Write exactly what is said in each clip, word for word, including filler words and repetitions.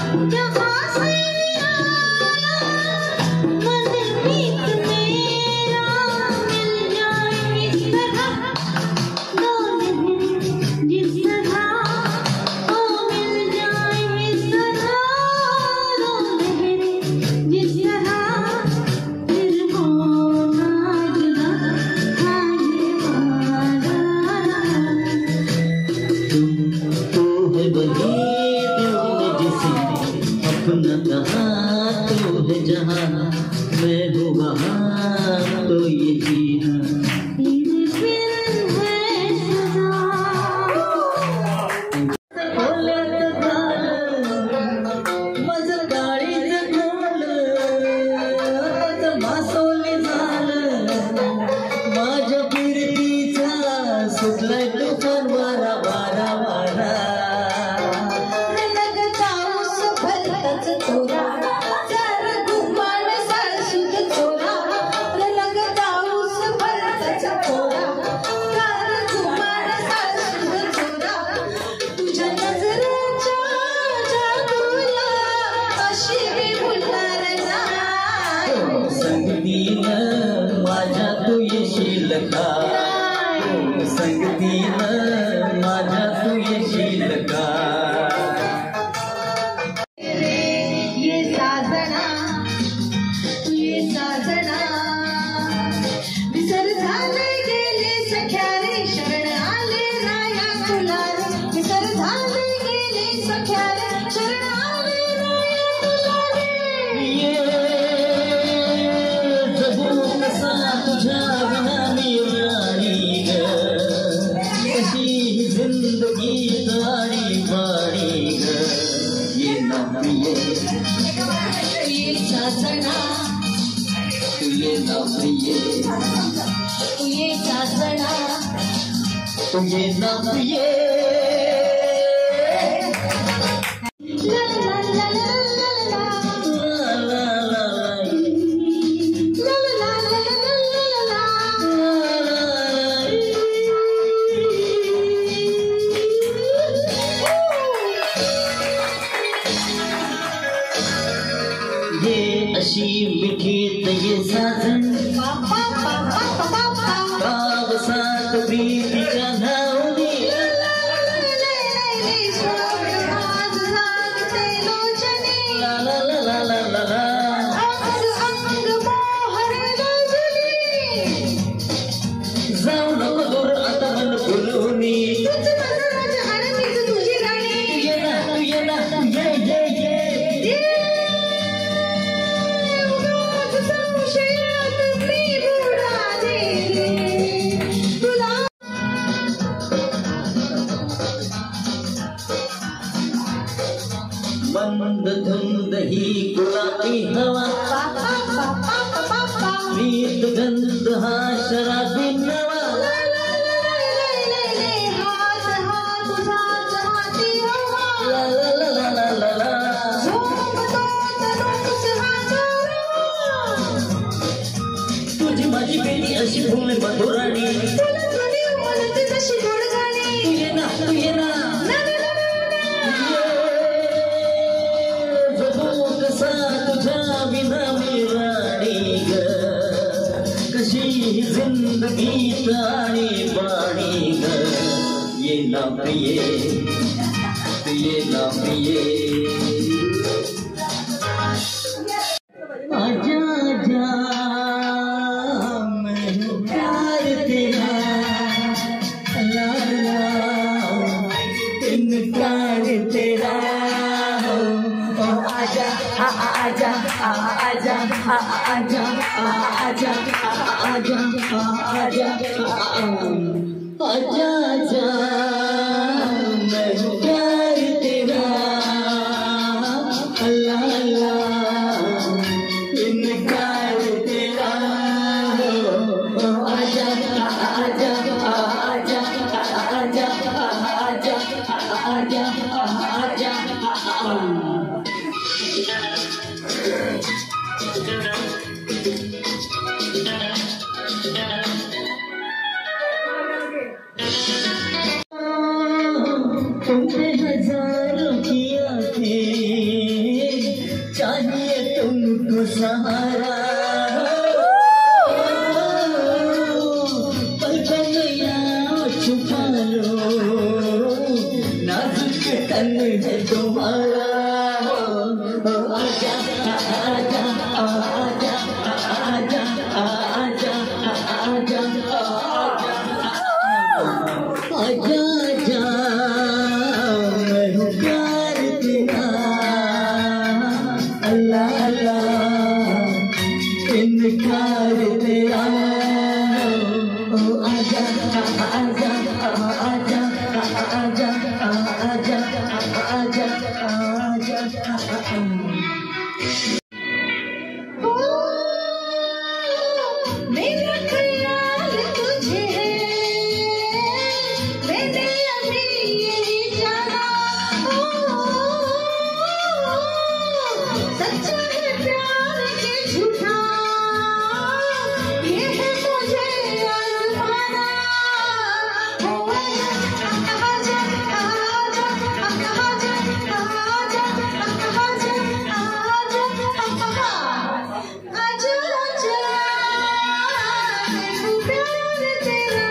तुमने हजारों किया थे चाहिए तुमको सहारा, पलकों में यार छुपा लो, नाजुक तन है तुम्हारा। आजा आजा आजा आजा आजा आजा आजा आजा, मैं हूँ प्यार तेरा, अल्लाह अल्लाह इनकार तेरा। आजा आजा आजा आजा आजा आजा आजा। मेरा ख्याल तुझे है, मैंने अभी यही जाना, सच्चा है प्यार के झूठा, ये है मुझे आज़माना। आजा आजा आजा आजा आजा आजा आजा, मैं हूँ प्यार तेरा,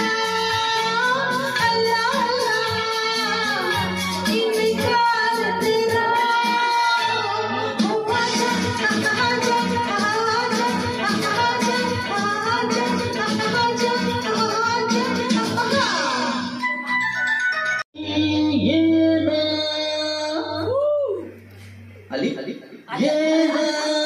अल्लाह अल्लाह इनकार तेरा। आजा आजा आजा आजा आजा आजा। ये ना अली अली ये ना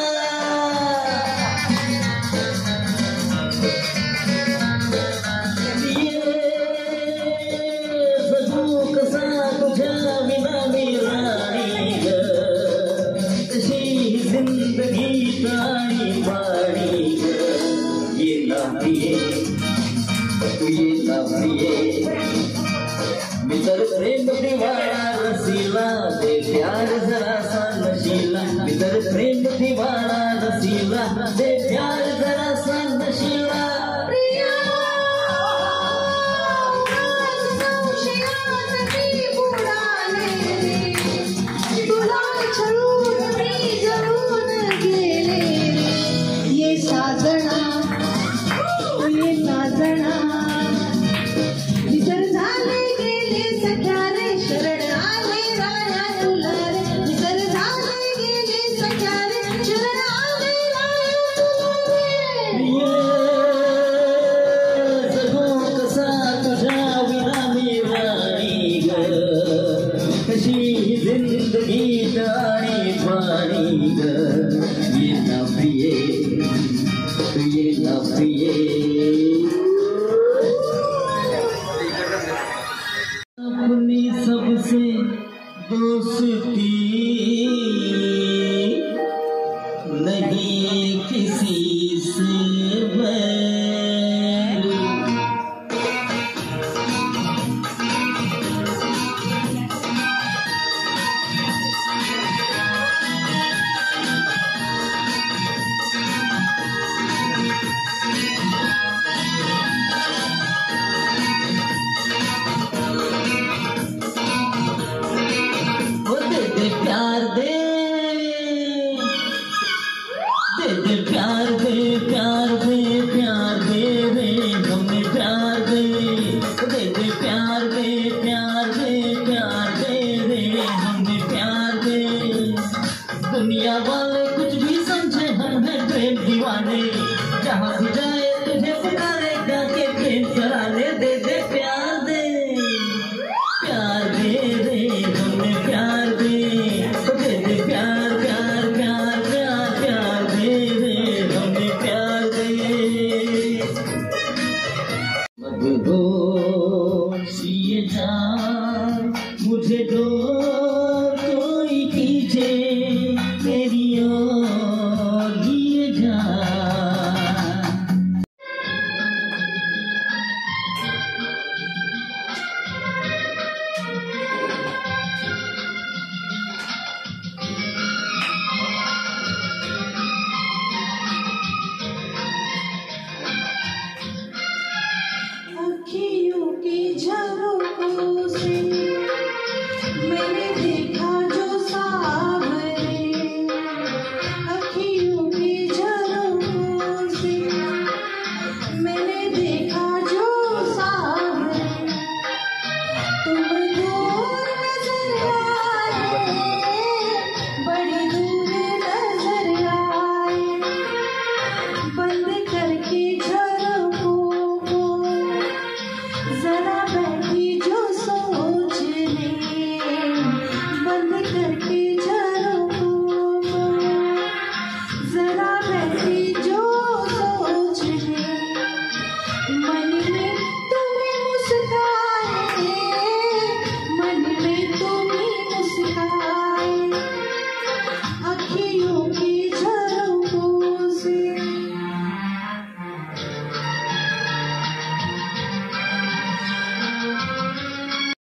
जिंदगी तारी पारी, ये ना पिए तू ये ना पिए, मितर प्रेम दीवाना रसीला, दे प्यार जरा सा नशीला। मितर प्रेम दीवाना रसीला, दे प्यार जरा सा नशीला। ये साजना ये साजना विसर झाले गेले सख्या रे, शरण आले राया तुला रे, विसर झाले गेले सख्या रे, शरण आले राया तुला रे। ये जगो कसा तुझा विना मी राणी ग, कशी जिंदगी तारी पाणी ग। ये ना प्रिये तू ये ना प्रिये, अपनी सबसे दोस्ती नहीं किसी से बैर। प्यार दे दे दे प्यार दे प्यार दे प्यार दे रे, हमें प्यार दे दे दे प्यार दे प्यार दे प्यार दे रे, हमें प्यार दे। दुनिया वाले कुछ भी समझे हम हैं प्रेम दीवाने, जहाँ भी जाए तुझे पुकारेगा के प्रेम कराने। दे दे प्यार दे प्यार दे रे, हमें प्यार दे दे दे प्यार प्यार प्यार प्यार प्यार दे रे, हमें प्यार दे। मदहोश ये जान मुझे दो कोई कीजिए, तेरी ओर